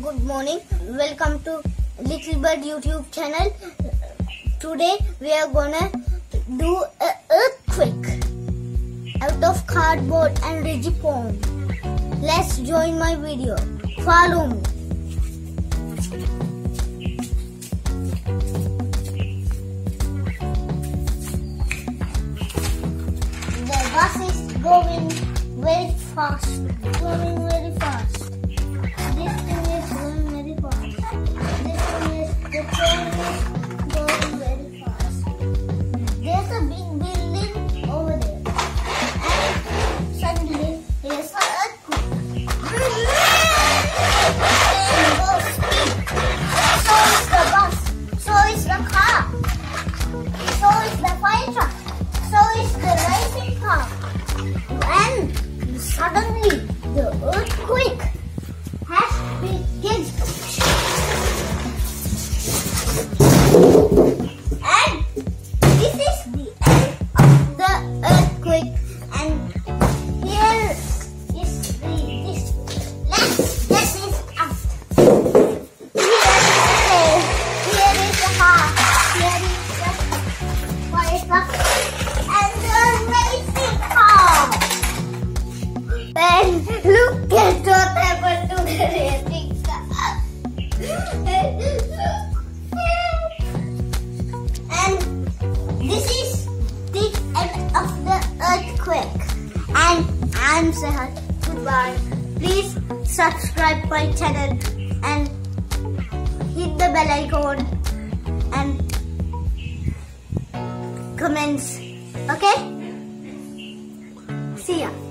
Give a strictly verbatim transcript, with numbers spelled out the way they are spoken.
good morning. Welcome to Little Bird YouTube channel. Today we are gonna do an earthquake out of cardboard and Rigipon. Let's join my video. Follow me. The bus is going very fast. Going very fast. This thing is going very fast. This thing is, the train is going very fast. There's a big building over there. And suddenly, there's an earthquake. And goes speed. So is the bus. So is the car. So is the fire truck. So is the racing car. And suddenly, the earthquake has begun. And this is the end of the earthquake. And here is the this. Let's get this out. Here is here is the car. Here is the fire truck and the racing car. And look at what happened to the racing car. And this is the end of the earthquake. And I'm Sehat. Goodbye. Please subscribe my channel and hit the bell icon and comments. Okay? See ya.